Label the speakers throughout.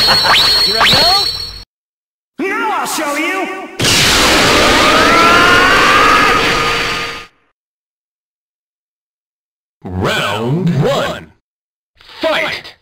Speaker 1: Here I go!
Speaker 2: Now I'll show you!
Speaker 3: Round 1. Fight!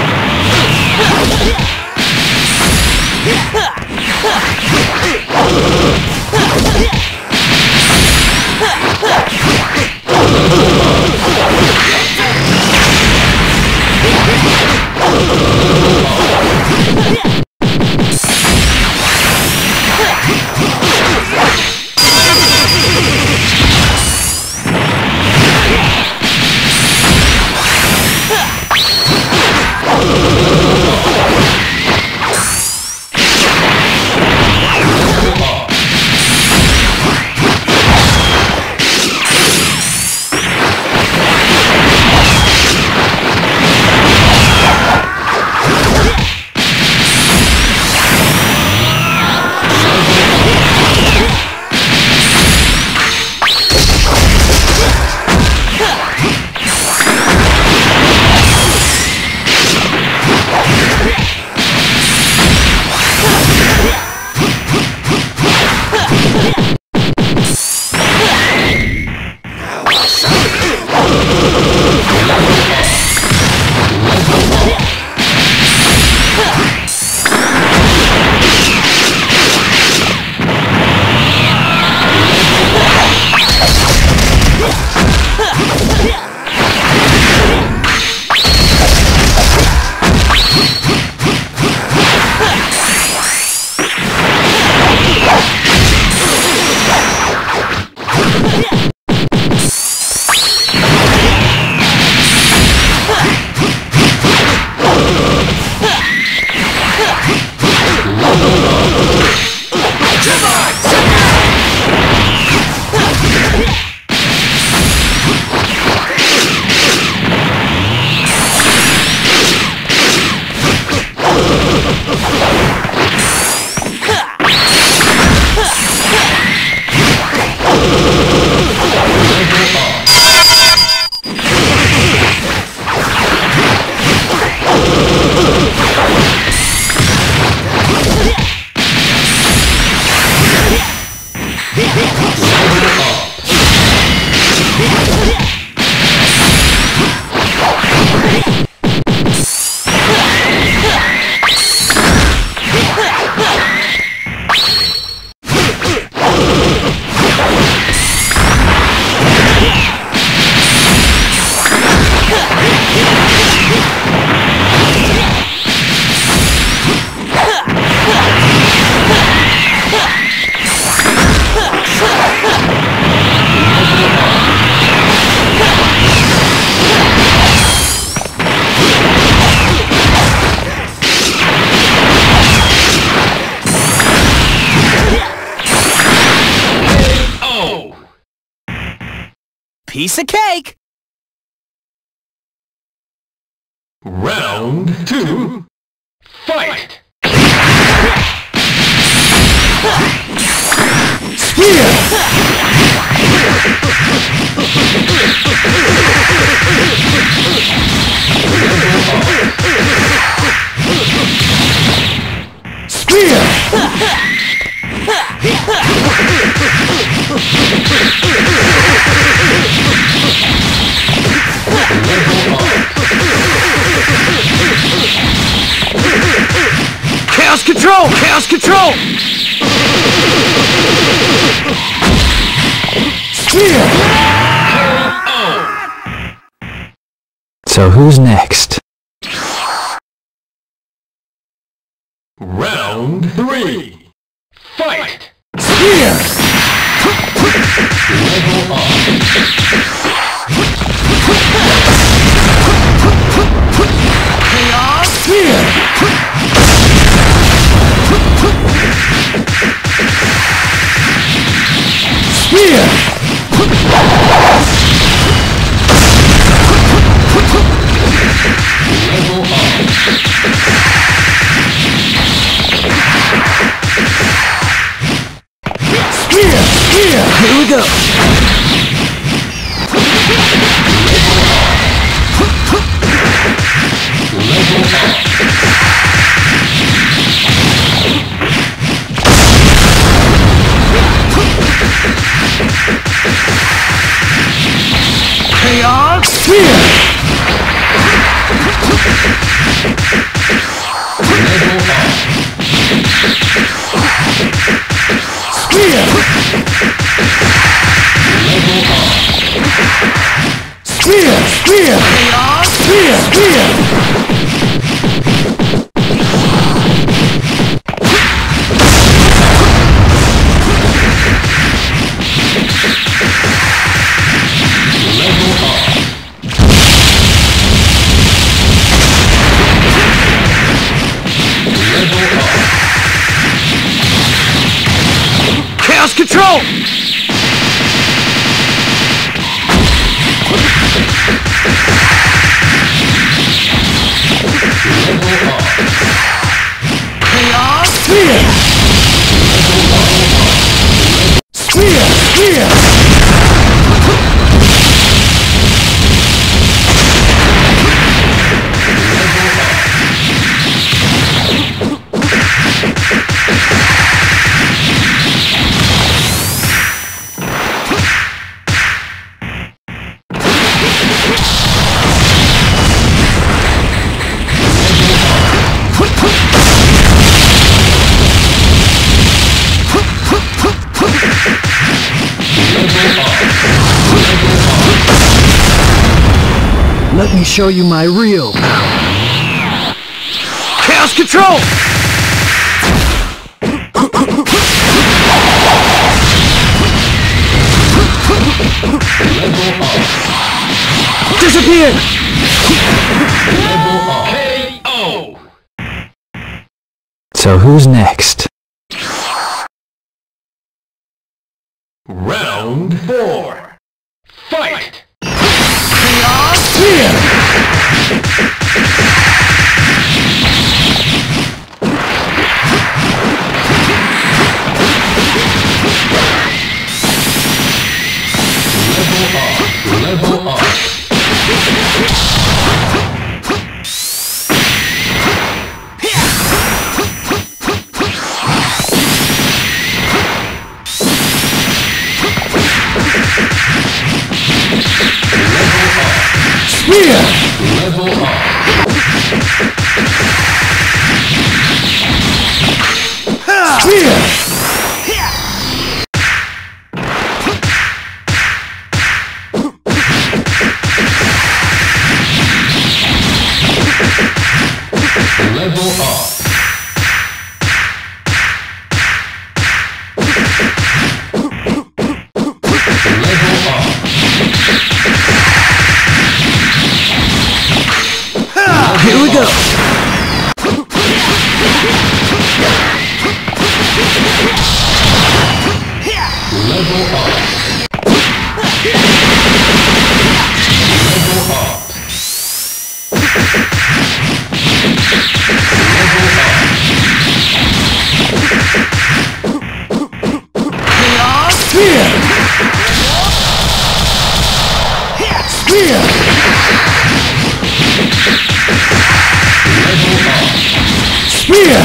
Speaker 1: Piece of cake!
Speaker 3: Round 2. Fight!
Speaker 1: Spear! Chaos control! Chaos control! Spear! So who's next?
Speaker 3: Round 3. Fight!
Speaker 1: Spear!
Speaker 3: Level up.
Speaker 1: Chaos! Spear! Spear!
Speaker 3: Level up.
Speaker 1: Spear! Spear! Here we go! Spear! Spear! Spear! Spear! Spear! Spear! Chaos control! Chaos! Spear! Spear! Spear! Let me show you my real power. Chaos control! Disappear!
Speaker 3: KO!
Speaker 1: So who's next?
Speaker 3: Round 4. Fight!
Speaker 1: Spear!
Speaker 3: Level up.
Speaker 1: Spear!
Speaker 3: Level up.
Speaker 1: Spear!
Speaker 3: Level up. Level up.
Speaker 1: Here we go!
Speaker 3: Level up. Level up.
Speaker 1: Spear! Spear! Spear!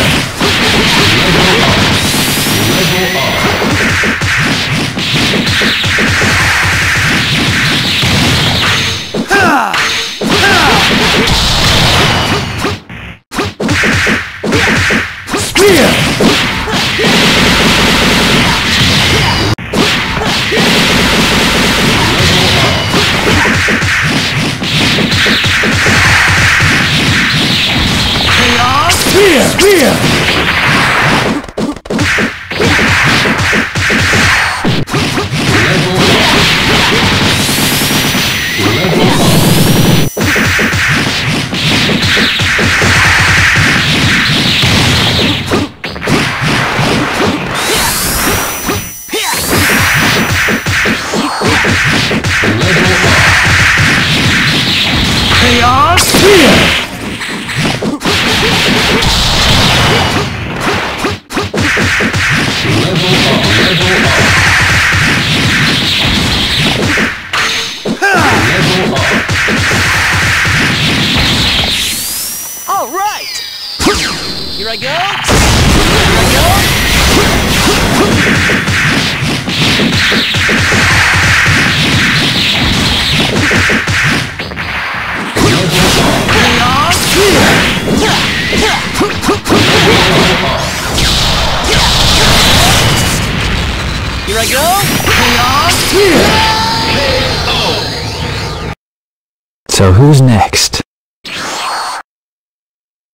Speaker 1: Ha! Spear! Spear! Spear! Chaos! Spear!
Speaker 4: All right. Here I go. Here I go. Here I go!
Speaker 1: So who's next?